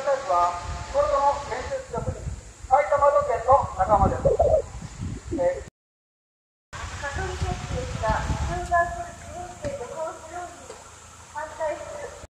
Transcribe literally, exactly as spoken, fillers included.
たちは、これらの建設力に埼玉土建の仲間です。えー